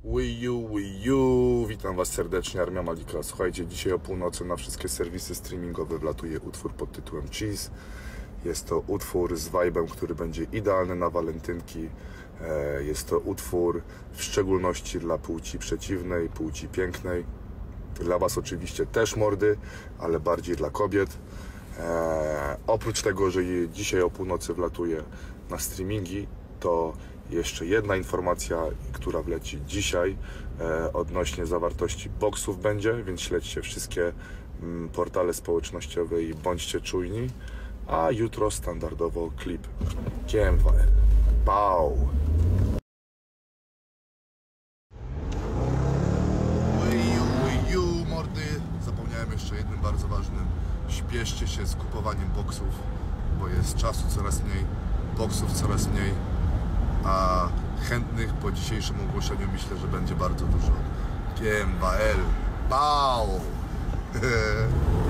Wii U, witam Was serdecznie, Armia Malika. Słuchajcie, dzisiaj o północy na wszystkie serwisy streamingowe wlatuje utwór pod tytułem Cheese. Jest to utwór z vibe'em, który będzie idealny na walentynki. Jest to utwór w szczególności dla płci przeciwnej, płci pięknej. Dla Was oczywiście też mordy, ale bardziej dla kobiet. Oprócz tego, że dzisiaj o północy wlatuje na streamingi, to jeszcze jedna informacja, która wleci dzisiaj odnośnie zawartości boksów będzie, więc śledźcie wszystkie portale społecznościowe i bądźcie czujni. A jutro standardowo klip GMWL. Pau! Wii U, mordy! Zapomniałem jeszcze jednym bardzo ważnym. Śpieszcie się z kupowaniem boksów, bo jest czasu coraz mniej, boksów coraz mniej, a chętnych po dzisiejszym ogłoszeniu myślę, że będzie bardzo dużo. GMWL. Pau!